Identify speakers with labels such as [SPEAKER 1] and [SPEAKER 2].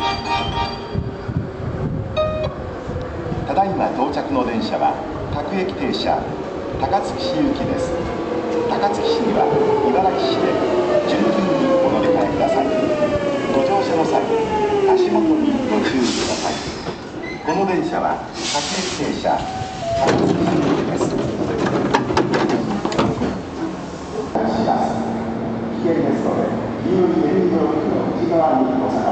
[SPEAKER 1] ただいま到着の電車は各駅停車高槻市行きです。高槻市には茨城市で順々にお乗り換えください。ご乗車の際、足元にご注意ください。この電車は各駅停車高槻市行きです。危険ですので、黄色い煙の内側にお下がり